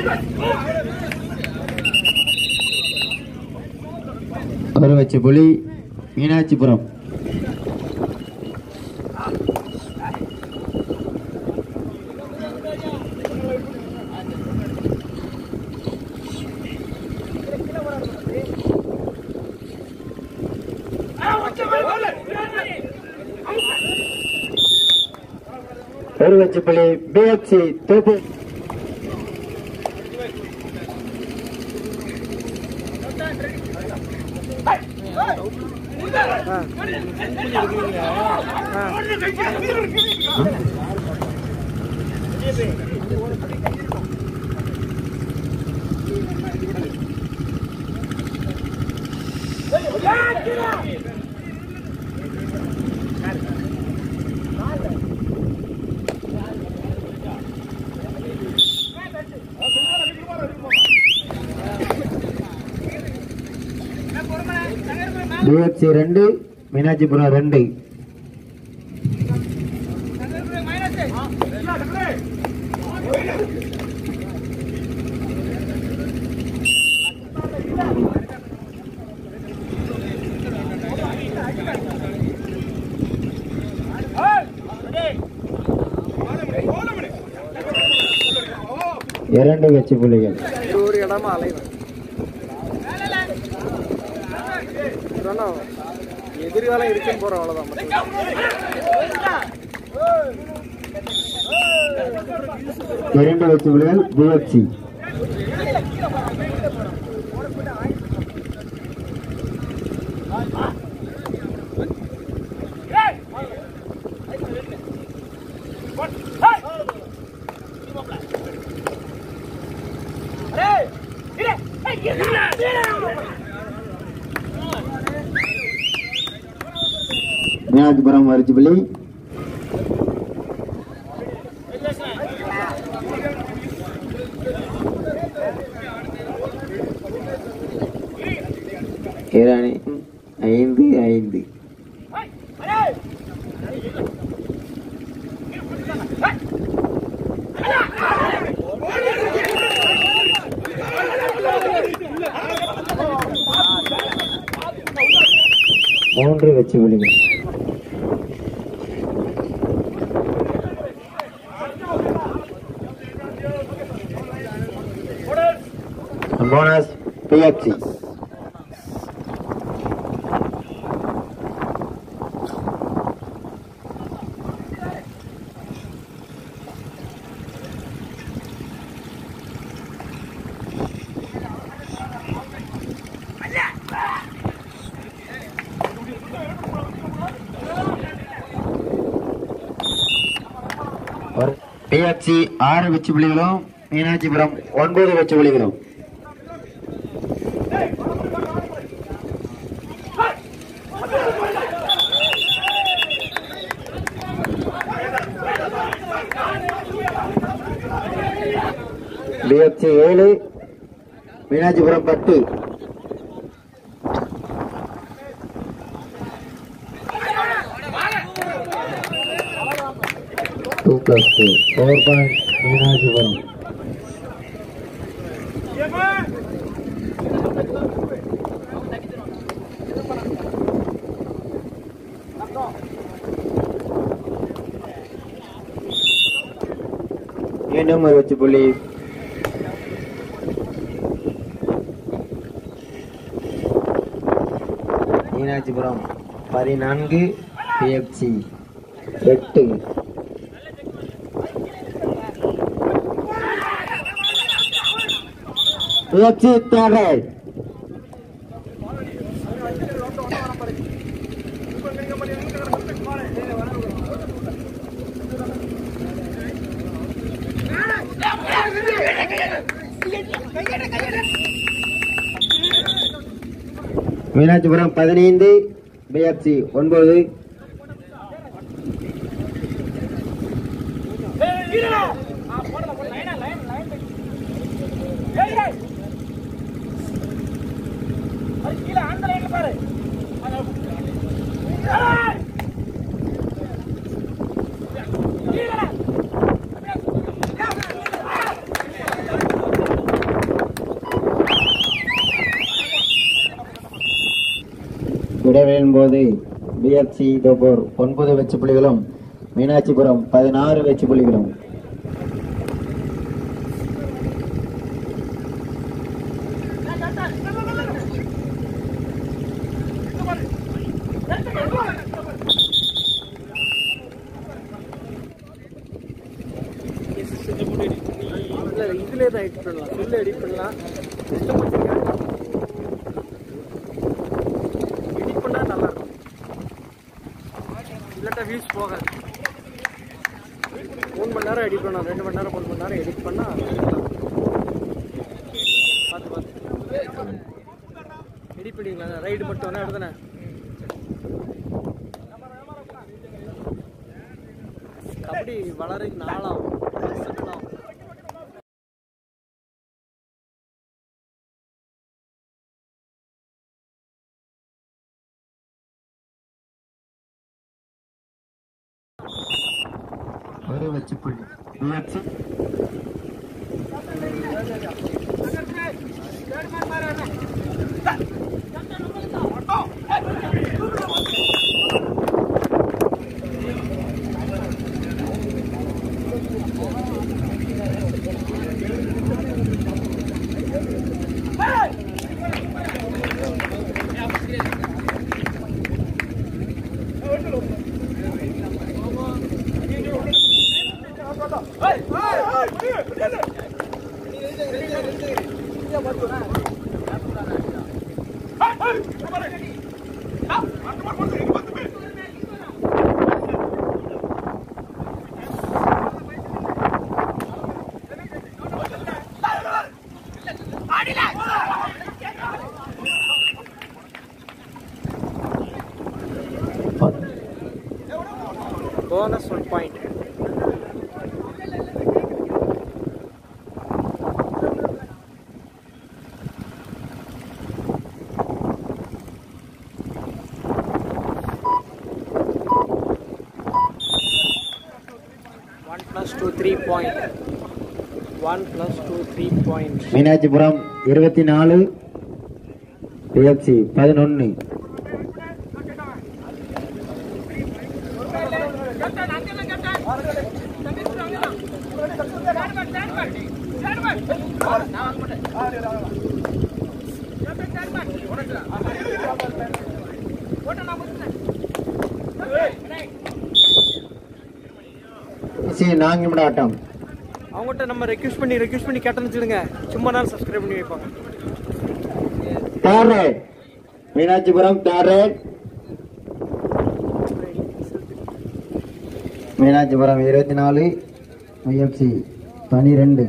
ஒரு வச்ச புலி மீனாட்சிபுரம். ஒரு வச்ச புலி பிஎஃப்சி தோப்பு. பிஎஃப்சி 2 மீனாட்சிபுரம் 2. இரண்டு வெற்றி புள்ளிகள். ஒரு இடமா அலைவன் எதிர்காலம் இருக்குன்னு போற அவ்வளவுதான். இரண்டு வெற்றி புள்ளிகள் பிஎஃப்சி. மீனாட்சிபுரம் ஒரு புள்ளி. இராணி 5-5. மூன்று வெற்றி புள்ளிகள். Bonus PFC. பிஎஃப்சி 6 வெற்றி புள்ளிகளும் மீனாட்சிபுரம் 9 வெற்றி புள்ளிகளும். PFC 7 Meenakshipuram 10. Two plus 2 4 point Meenakshipuram. மீண்டும் ஒரு வெற்றி புள்ளி. மீனாட்சிபுரம் 14 பிஎஃப்சி 8. பிஎஃப்சி தேவை. மீனாட்சிபுரம் 15 பிஎஃப்சி 9. இடைவேளையின் போது பிஎஃப்சி தோப்பூர் 9 வெற்றி புள்ளிகளும் மீனாட்சிபுரம் 16 வெற்றி புள்ளிகளும். இதுல எடிட் பண்ணலாம், சொல்ல எடிட் பண்ணலாம். எடிட் பண்ணா நல்லா இருக்கும், இல்லாட்டா வியூஸ் போகாது. 3 மணி நேரம் எடிட் பண்ணலாம், 2 மணி நேரம் 3 மணி நேரம் எடிட் பண்ணா பார்த்து எடிட் பண்ணிக்கலாம். ரைடு மட்டும் வேணா எடுத்தானே கபடி வளர்றதுக்கு நாளாகும், வருஷங்களாகும். ஒரு வெற்றி புள்ளி PFC. Bonus 1 point. One plus 2 3 point. 1 plus 2 3 point. Meenakshipuram 24 PFC 11. நான்கு நிமிட ஆட்டம். அவங்ககிட்ட நம்ம ரெக்வெஸ்ட் பண்ணி கேட்டோம்னு வச்சுடுங்க, சும்மா நாள் சப்ஸ்கிரைப் பண்ணி வைப்பாங்க. Meenakshipuram Meenakshipuram 24 PFC 12.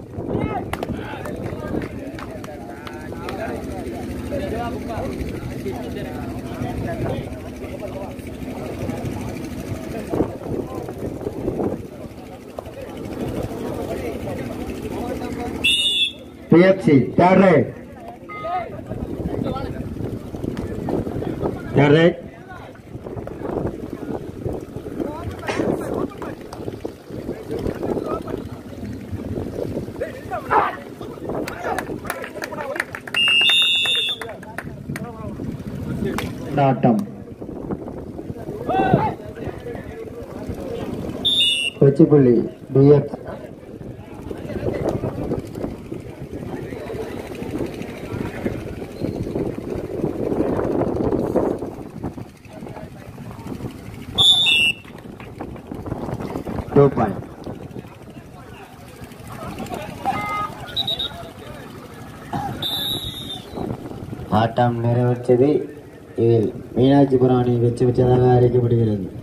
PFC third rate. ஆட்டம் கொச்சிப்புள்ளி பிஎஃப். ஆட்டம் நிறைவேற்றது. இதில் மீனாட்சிபுரம் அணி வெற்றி பெற்றதாக அறிவிக்கப்படுகிறது.